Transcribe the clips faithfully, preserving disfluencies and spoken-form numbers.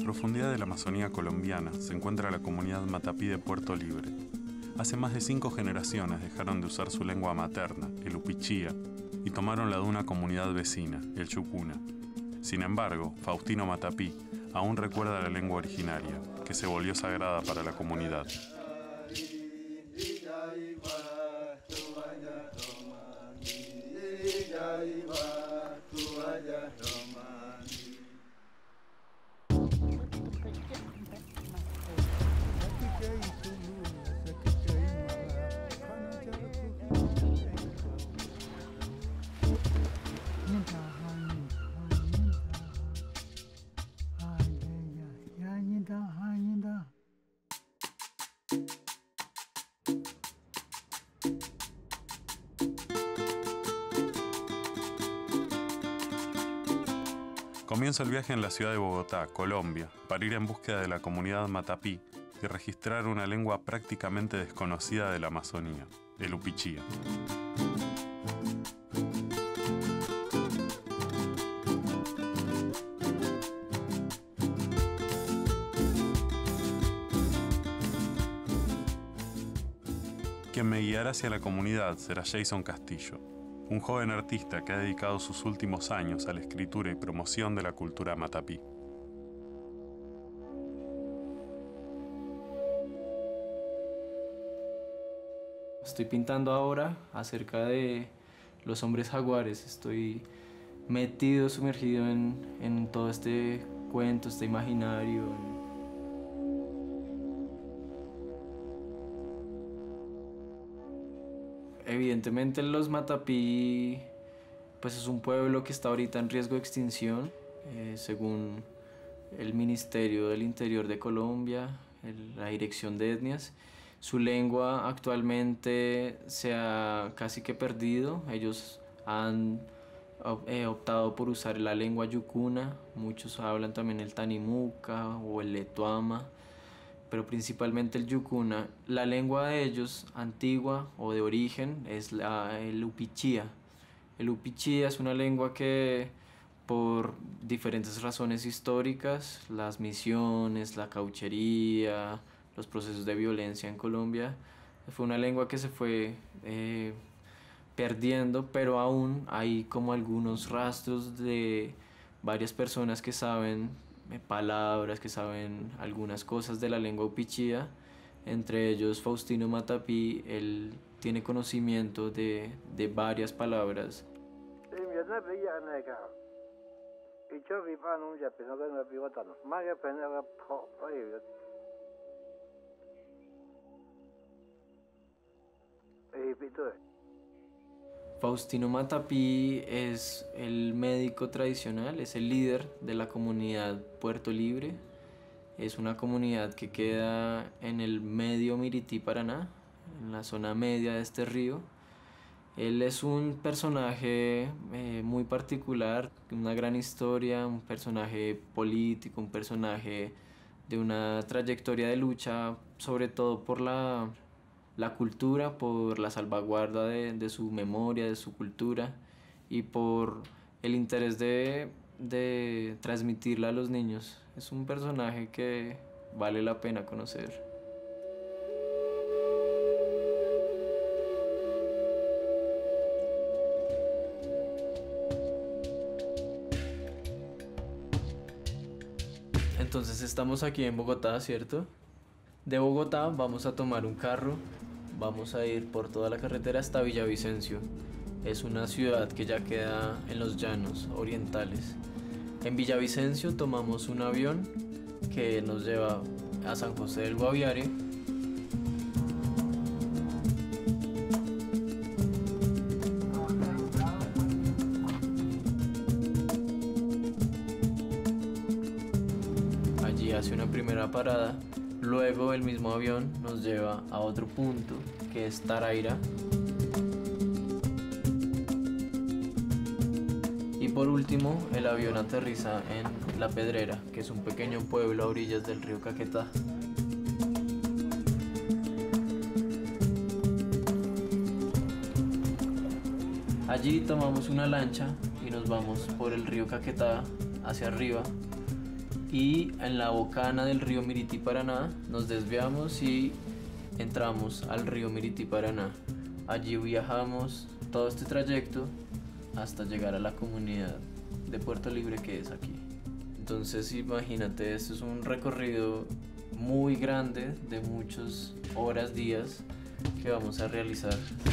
profundidad de la Amazonía colombiana se encuentra la comunidad Matapí de Puerto Libre. Hace más de cinco generaciones dejaron de usar su lengua materna, el upichía, y tomaron la de una comunidad vecina, el chucuna. Sin embargo, Faustino Matapí aún recuerda la lengua originaria, que se volvió sagrada para la comunidad. Comienza el viaje en la ciudad de Bogotá, Colombia, para ir en búsqueda de la comunidad Matapí y registrar una lengua prácticamente desconocida de la Amazonía, el upichía. Quien me guiará hacia la comunidad será Jason Castillo, un joven artista que ha dedicado sus últimos años a la escritura y promoción de la cultura matapí. Estoy pintando ahora acerca de los hombres jaguares. Estoy metido, sumergido en, en todo este cuento, este imaginario. Evidentemente los Matapí pues es un pueblo que está ahorita en riesgo de extinción, eh, según el Ministerio del Interior de Colombia, el, la Dirección de Etnias. Su lengua actualmente se ha casi que perdido. Ellos han eh, optado por usar la lengua yucuna, muchos hablan también el tanimuca o el letuama, pero principalmente el yucuna. La lengua de ellos, antigua o de origen, es la, el upichía. El upichía es una lengua que, por diferentes razones históricas, las misiones, la cauchería, los procesos de violencia en Colombia, fue una lengua que se fue eh, perdiendo, pero aún hay como algunos rastros de varias personas que saben palabras, que saben algunas cosas de la lengua upichía, entre ellos Faustino Matapí. Él tiene conocimiento de, de varias palabras. Faustino Matapí es el médico tradicional, es el líder de la comunidad Puerto Libre. Es una comunidad que queda en el medio Mirití, Paraná, en la zona media de este río. Él es un personaje eh, muy particular, una gran historia, un personaje político, un personaje de una trayectoria de lucha, sobre todo por la la cultura, por la salvaguarda de, de su memoria, de su cultura, y por el interés de, de transmitirla a los niños. Es un personaje que vale la pena conocer. Entonces estamos aquí en Bogotá, ¿cierto? De Bogotá vamos a tomar un carro. Vamos a ir por toda la carretera hasta Villavicencio. Es una ciudad que ya queda en los llanos orientales. En Villavicencio tomamos un avión que nos lleva a San José del Guaviare. Allí hace una primera parada. Luego el mismo avión nos lleva a otro punto, que es Taraira. Y por último, el avión aterriza en La Pedrera, que es un pequeño pueblo a orillas del río Caquetá. Allí tomamos una lancha y nos vamos por el río Caquetá hacia arriba. y en la bocana del río Miriti-Paraná nos desviamos y entramos al río Miriti-Paraná. Allí viajamos todo este trayecto hasta llegar a la comunidad de Puerto Libre, que es aquí. Entonces imagínate, esto es un recorrido muy grande de muchas horas, días que vamos a realizar.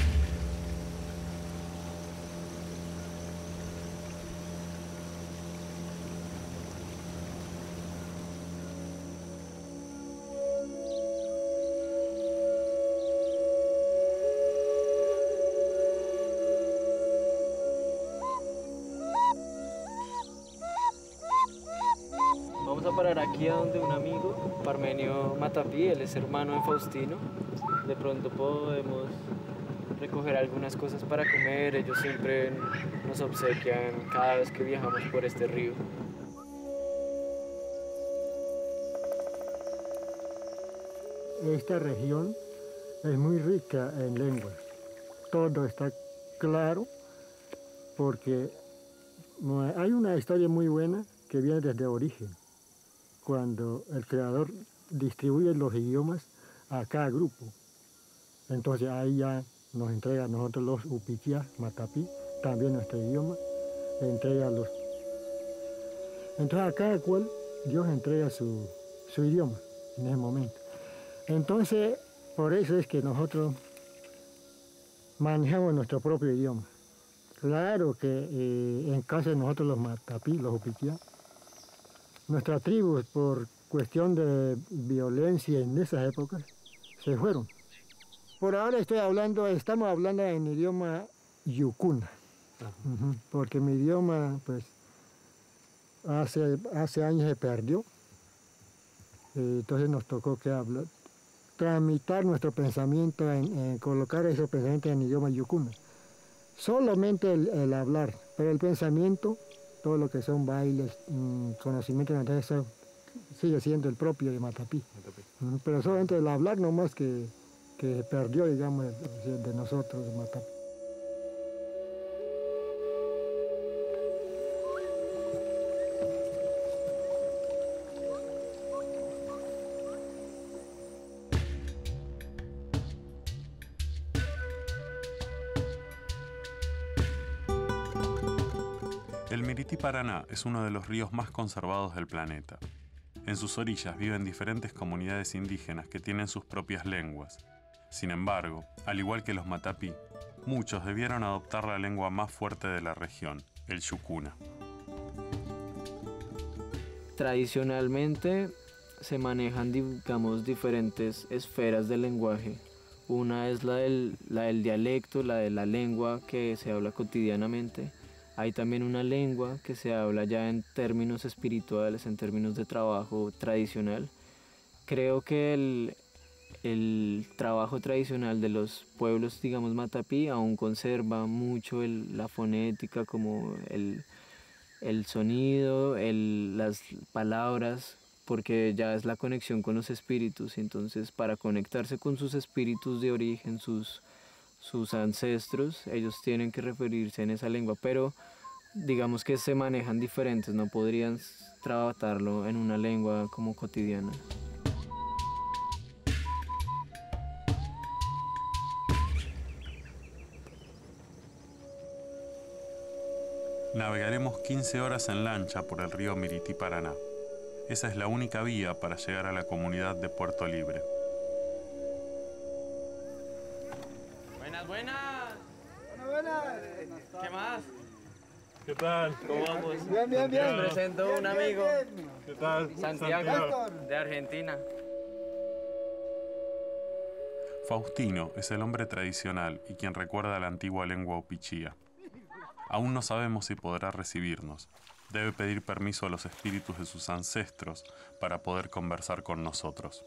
Vamos a parar aquí a donde un amigo, Parmenio Matapí, él es hermano de Faustino. De pronto podemos recoger algunas cosas para comer, ellos siempre nos obsequian cada vez que viajamos por este río. Esta región es muy rica en lenguas. Todo está claro porque hay una historia muy buena que viene desde origen, cuando el creador distribuye los idiomas a cada grupo. Entonces ahí ya nos entrega a nosotros los upiquías, matapí, también nuestro idioma, entrega a los... Entonces a cada cual Dios entrega su, su idioma en ese momento. Entonces, por eso es que nosotros manejamos nuestro propio idioma. Claro que eh, en caso de nosotros los matapí, los upiquías, nuestras tribus, por cuestión de violencia en esas épocas, se fueron. Por ahora estoy hablando, estamos hablando en idioma yucuna, uh-huh, porque mi idioma, pues, hace, hace años se perdió. Eh, entonces nos tocó que hablar, tramitar nuestro pensamiento, en, en colocar esos pensamientos en idioma yucuna. Solamente el, el hablar, pero el pensamiento, todo lo que son bailes, mmm, conocimientos, eso sigue siendo el propio de Matapí. Matapí. Uh, pero solamente el hablar nomás que, que perdió, digamos, de nosotros, de Matapí. El Miriti-Paraná es uno de los ríos más conservados del planeta. En sus orillas viven diferentes comunidades indígenas que tienen sus propias lenguas. Sin embargo, al igual que los matapí, muchos debieron adoptar la lengua más fuerte de la región, el yucuna. Tradicionalmente se manejan, digamos, diferentes esferas del lenguaje. Una es la del, la del dialecto, la de la lengua que se habla cotidianamente. Hay también una lengua que se habla ya en términos espirituales, en términos de trabajo tradicional. Creo que el, el trabajo tradicional de los pueblos, digamos, matapí, aún conserva mucho el, la fonética, como el, el sonido, el, las palabras, porque ya es la conexión con los espíritus. Entonces, para conectarse con sus espíritus de origen, sus sus ancestros, ellos tienen que referirse en esa lengua, pero digamos que se manejan diferentes, no podrían tratarlo en una lengua como cotidiana. Navegaremos quince horas en lancha por el río Miriti-Paraná. Esa es la única vía para llegar a la comunidad de Puerto Libre. Buenas, buenas. Buenas, buenas. ¿Qué más? ¿Qué tal? ¿Cómo vamos? Bien, bien, bien. Les presento un amigo. ¿Qué tal? Santiago, Santiago, de Argentina. Faustino es el hombre tradicional y quien recuerda la antigua lengua upichía. Aún no sabemos si podrá recibirnos. Debe pedir permiso a los espíritus de sus ancestros para poder conversar con nosotros.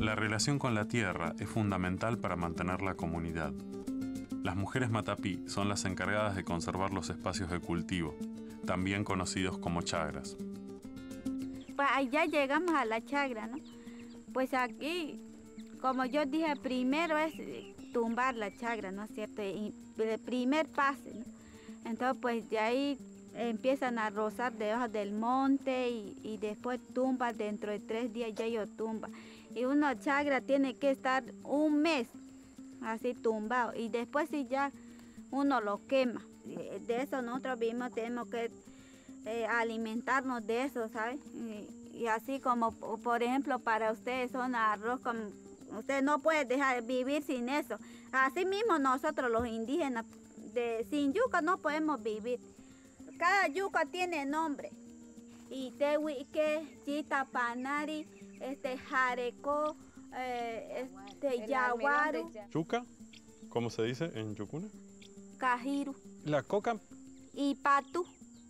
La relación con la tierra es fundamental para mantener la comunidad. Las mujeres matapí son las encargadas de conservar los espacios de cultivo, también conocidos como chagras. Pues allá llegamos a la chagra, ¿no? Pues aquí, como yo dije, primero es tumbar la chagra, ¿no es cierto? Y el primer pase, ¿no? Entonces, pues de ahí empiezan a rozar debajo del monte y, y después tumba, dentro de tres días ya yo tumba. Y una chagra tiene que estar un mes así tumbado y después si ya uno lo quema. De eso nosotros mismos tenemos que eh, alimentarnos de eso, ¿sabes? Y, y así como, por ejemplo, para ustedes son arroz, como usted no puede dejar vivir sin eso. Así mismo nosotros los indígenas, de, sin yuca no podemos vivir. Cada yuca tiene nombre. Y tehuique, chita, panari, este, jarecó, eh, este, yaguaro. ¿Yuca? ¿Cómo se dice en yucuna? Cajiru. ¿La coca? Y patu.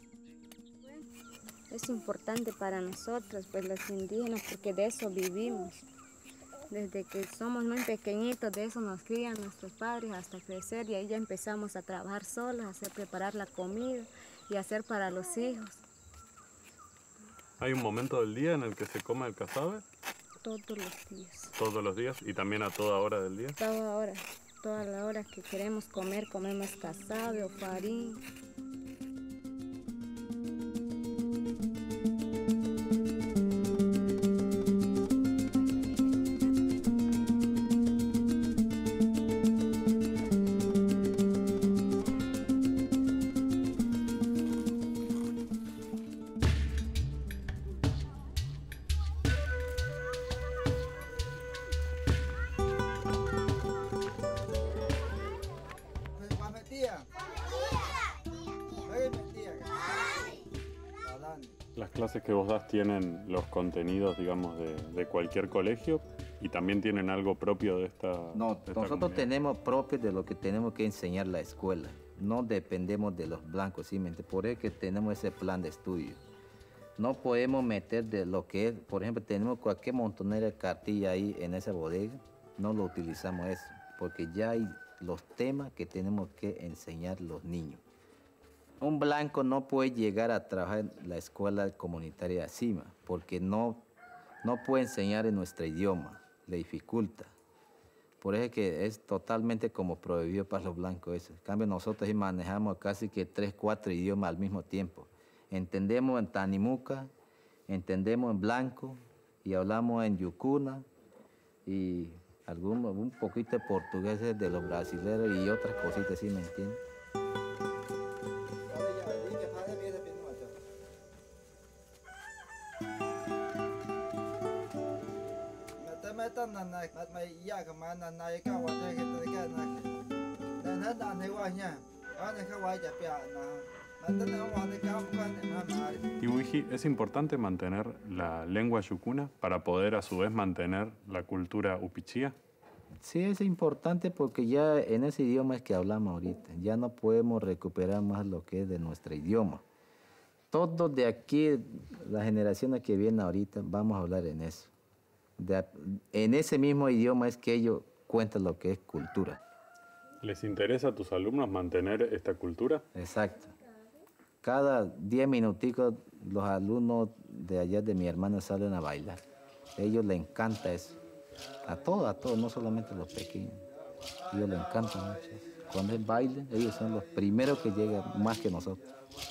Es importante para nosotros, pues los indígenas, porque de eso vivimos. Desde que somos muy pequeñitos, de eso nos crían nuestros padres hasta crecer y ahí ya empezamos a trabajar solos, a hacer preparar la comida y hacer para los hijos. ¿Hay un momento del día en el que se come el casabe? Todos los días. ¿Todos los días? ¿Y también a toda hora del día? Toda hora, toda la hora que queremos comer, comemos casabe o farín. Las clases que vos das tienen los contenidos, digamos, de, de cualquier colegio y también tienen algo propio de esta No, de esta nosotros comunidad. tenemos propio de lo que tenemos que enseñar la escuela. No dependemos de los blancos, simplemente por eso que tenemos ese plan de estudio. No podemos meter de lo que es, por ejemplo, tenemos cualquier montonera de cartilla ahí en esa bodega, no lo utilizamos eso, porque ya hay los temas que tenemos que enseñar los niños. Un blanco no puede llegar a trabajar en la escuela comunitaria Acima, porque no, no puede enseñar en nuestro idioma, le dificulta. Por eso es que es totalmente como prohibido para los blancos eso. En cambio, nosotros sí manejamos casi que tres, cuatro idiomas al mismo tiempo. Entendemos en Tanimuca, entendemos en blanco y hablamos en yucuna y algún, un poquito de portugués de los brasileños y otras cositas, ¿sí me entienden? Iwiji, ¿es importante mantener la lengua yucuna para poder a su vez mantener la cultura upichía? Sí, es importante porque ya en ese idioma es que hablamos ahorita. Ya no podemos recuperar más lo que es de nuestro idioma. Todos de aquí, las generaciones que vienen ahorita, vamos a hablar en eso. De, en ese mismo idioma es que ellos cuentan lo que es cultura. ¿Les interesa a tus alumnos mantener esta cultura? Exacto. Cada diez minuticos los alumnos de allá de mi hermana salen a bailar. A ellos les encanta eso. A todos, a todos, no solamente a los pequeños. A ellos les encanta mucho eso. Cuando es baile, ellos son los primeros que llegan más que nosotros.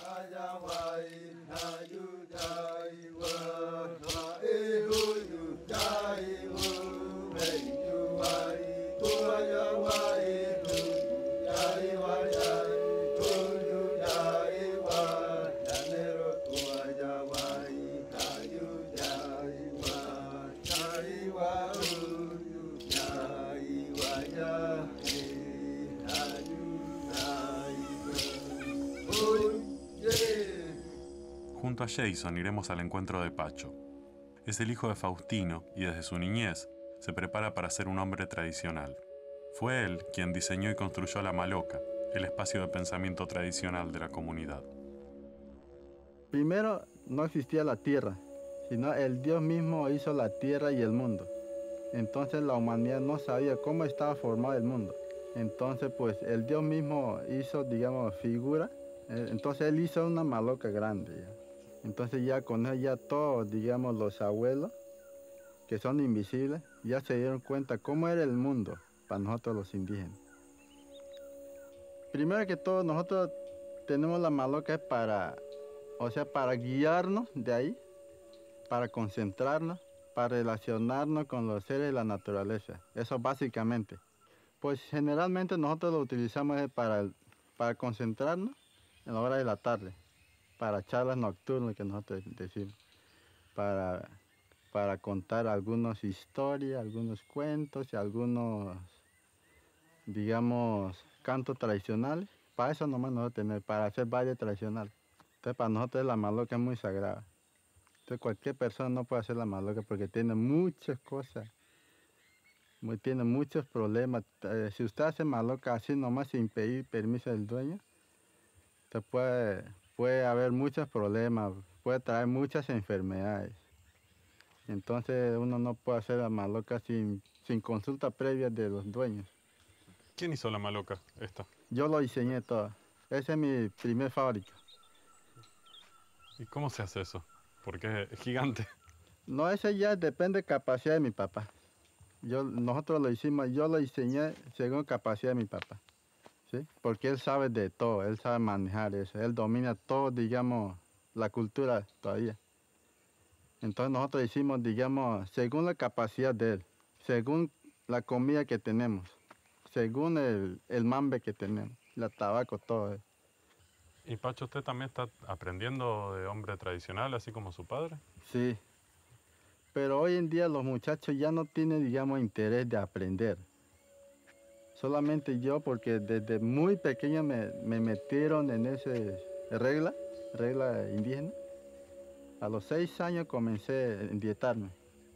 Junto a Jason iremos al encuentro de Pacho. Es el hijo de Faustino y desde su niñez se prepara para ser un hombre tradicional. Fue él quien diseñó y construyó la Maloca, el espacio de pensamiento tradicional de la comunidad. Primero no existía la tierra, sino el Dios mismo hizo la tierra y el mundo. Entonces la humanidad no sabía cómo estaba formado el mundo. Entonces pues el Dios mismo hizo, digamos, figura. Entonces él hizo una maloca grande. ¿Ya? Entonces ya con él ya todos, digamos, los abuelos, que son invisibles, ya se dieron cuenta cómo era el mundo para nosotros los indígenas. Primero que todo, nosotros tenemos la maloca para, o sea, para guiarnos de ahí, para concentrarnos, para relacionarnos con los seres de la naturaleza. Eso básicamente. Pues generalmente nosotros lo utilizamos para, para concentrarnos en la hora de la tarde, para charlas nocturnas que nosotros decimos, para, para contar algunas historias, algunos cuentos y algunos, digamos, cantos tradicionales. Para eso nomás nosotros tenemos, para hacer baile tradicional. Entonces para nosotros la maloca es muy sagrada. Entonces cualquier persona no puede hacer la maloca porque tiene muchas cosas, muy, tiene muchos problemas. Eh, si usted hace maloca así nomás sin pedir permiso del dueño, usted puede, puede haber muchos problemas, puede traer muchas enfermedades. Entonces uno no puede hacer la maloca sin, sin consulta previa de los dueños. ¿Quién hizo la maloca esta? Yo lo diseñé todo. Esa es mi primer fábrica. ¿Y cómo se hace eso? Porque es gigante. No, ese ya depende de capacidad de mi papá. Yo, nosotros lo hicimos, yo lo diseñé según capacidad de mi papá. ¿Sí? Porque él sabe de todo, él sabe manejar eso, él domina todo, digamos, la cultura todavía. Entonces nosotros hicimos, digamos, según la capacidad de él, según la comida que tenemos, según el, el mambe que tenemos, el tabaco, todo eso. ¿Y Pacho, usted también está aprendiendo de hombre tradicional, así como su padre? Sí, pero hoy en día los muchachos ya no tienen, digamos, interés de aprender. Solamente yo, porque desde muy pequeño me, me metieron en esa regla, regla indígena. A los seis años comencé a dietarme.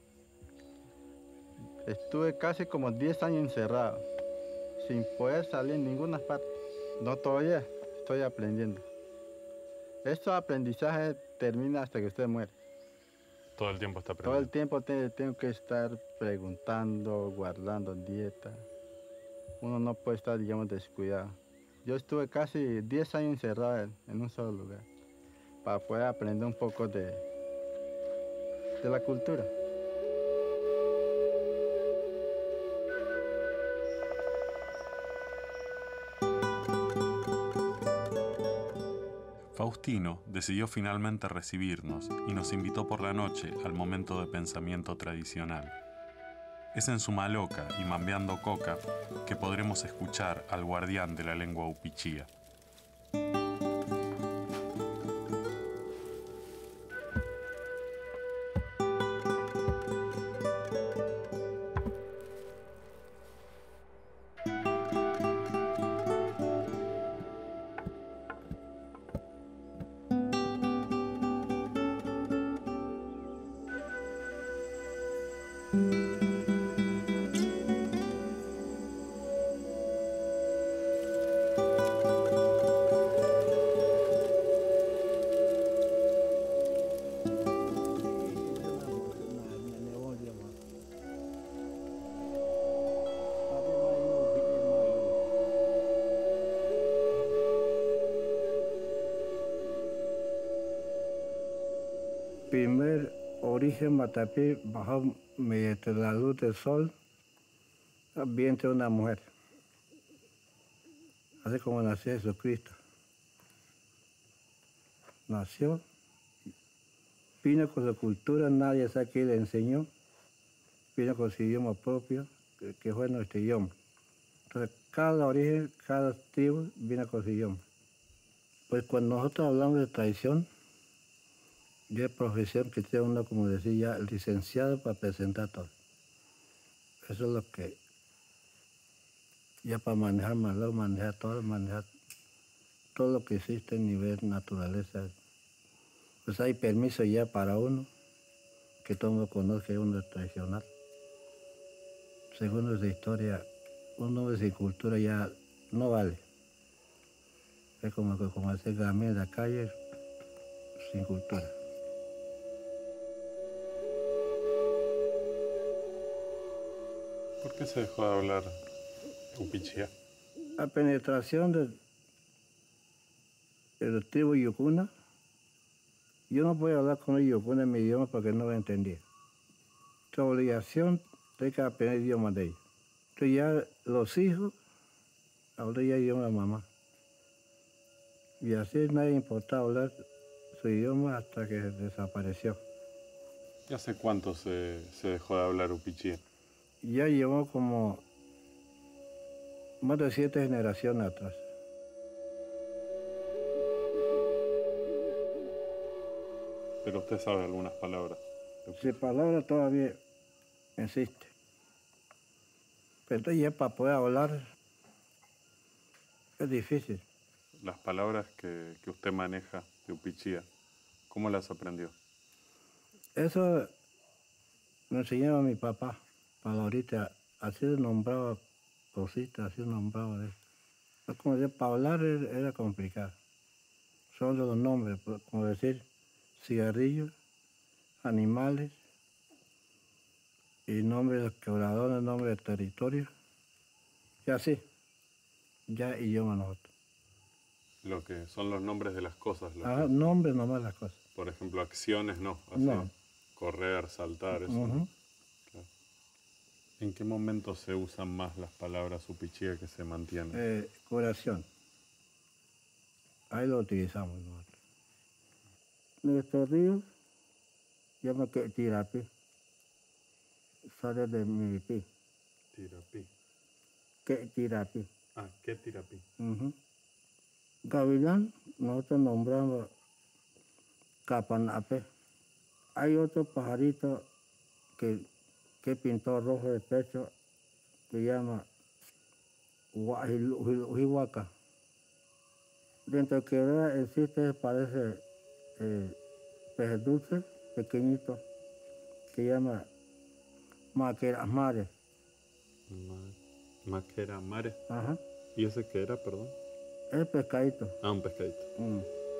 Estuve casi como diez años encerrado, sin poder salir en ninguna parte. No, todavía estoy aprendiendo. Estos aprendizajes terminan hasta que usted muere. Todo el tiempo está aprendiendo. Todo el tiempo te, tengo que estar preguntando, guardando dieta. Uno no puede estar, digamos, descuidado. Yo estuve casi diez años encerrado en, en un solo lugar para poder aprender un poco de, de la cultura. Faustino decidió finalmente recibirnos y nos invitó por la noche al momento de pensamiento tradicional. Es en su maloca y mambeando coca que podremos escuchar al guardián de la lengua upichía. Primer origen Matapí bajó mediante la luz del sol al vientre de una mujer, así como nació Jesucristo. Nació, vino con su cultura, nadie sabe quién le enseñó, vino con su idioma propio, que fue nuestro idioma. Entonces, cada origen, cada tribu vino con su idioma. Pues cuando nosotros hablamos de tradición, yo es profesión que tiene uno, como decía, licenciado para presentar todo. Eso es lo que, ya para manejar malón, manejar todo, manejar todo lo que existe a nivel naturaleza. Pues hay permiso ya para uno, que todo el mundo conozca uno es tradicional. Según nuestra historia, un hombre sin cultura ya no vale. Es como, como hacer gamín en la calle sin cultura. ¿Por qué se dejó de hablar upichía? La penetración de, de la tribu Yucuna, yo no puedo hablar con el Yucuna en mi idioma porque no lo entendía. Tu obligación es que aprender el idioma de ellos. Entonces ya los hijos hablan ya el idioma de la mamá. Y así nadie importaba hablar su idioma hasta que desapareció. ¿Y hace cuánto se, se dejó de hablar upichía? Ya llevó como más de siete generaciones atrás. Pero usted sabe algunas palabras. Si palabra todavía existe. Pero entonces ya para poder hablar es difícil. Las palabras que, que usted maneja de upichía, ¿cómo las aprendió? Eso me enseñaba mi papá, para ahorita, así nombraba cositas, así nombraba de eso. Como decir, para hablar era complicado. Solo los nombres, como decir, cigarrillos, animales, y nombres de los quebradores, nombres de territorio, y así, ya idioma nosotros. Lo que son los nombres de las cosas. Lo Ah, que, nombres nomás las cosas. por ejemplo, acciones no. Así, No. Correr, saltar, eso. Uh-huh. ¿No? Claro. ¿En qué momento se usan más las palabras upichía que se mantienen? Eh, curación. Ahí lo utilizamos nosotros. Nuestro río se llama que Tirapi. Sale de Miripi. Tirapí. Que Tirapi. Ah, ¿qué tirapí? Uh-huh. Gavilán, nosotros nombramos Capanape. Hay otro pajarito que, que pintó rojo de pecho, que llama Huihuaca. Dentro de que existe, parece eh, pez dulce, pequeñito, que llama Maquerasmare. Ma Maquerasmare. Ajá. ¿Y ese qué era, perdón? Es pescadito. Ah, un pescadito. Mm.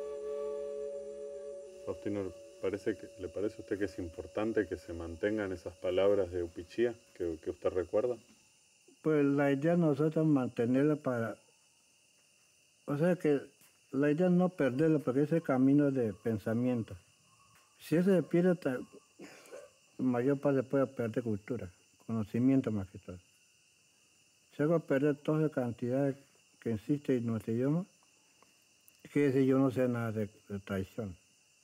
Faustino, ¿parece que, ¿le parece a usted que es importante que se mantengan esas palabras de upichía que, que usted recuerda? Pues la idea de nosotros es mantenerla para... O sea que la idea es no perderlo porque ese camino de pensamiento. Si eso se pierde, la mayor parte puede perder cultura, conocimiento más que todo. Si hago perder toda esa cantidad que existe en nuestro idioma, quiere decir yo no sé nada de, de tradición.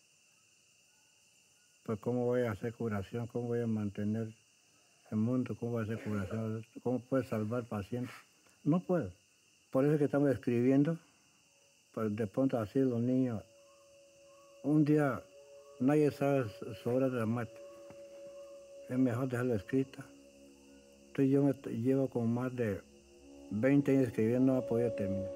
Pues cómo voy a hacer curación, cómo voy a mantener el mundo, cómo voy a hacer curación, cómo puedo salvar pacientes. No puedo. Por eso es que estamos escribiendo, pues de pronto así los niños, un día nadie sabe su hora de la muerte. Es mejor dejarlo escrita. Entonces yo me llevo como más de veinte años escribiendo, no he podido terminar.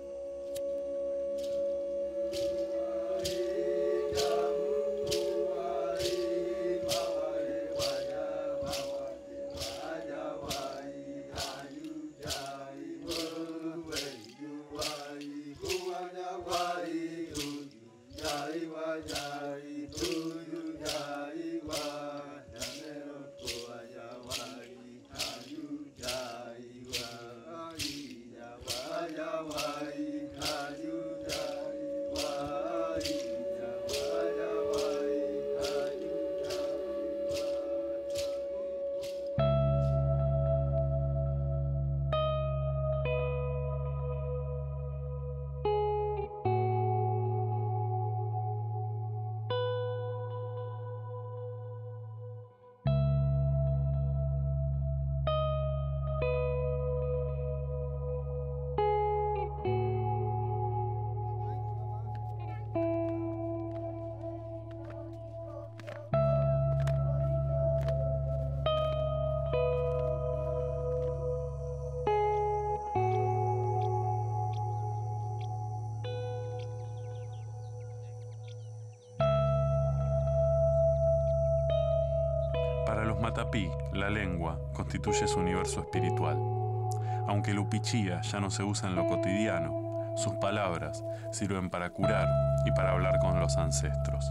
Para los matapí, la lengua constituye su universo espiritual. Aunque el upichía ya no se usa en lo cotidiano, sus palabras sirven para curar y para hablar con los ancestros.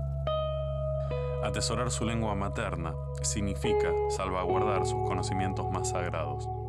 Atesorar su lengua materna significa salvaguardar sus conocimientos más sagrados.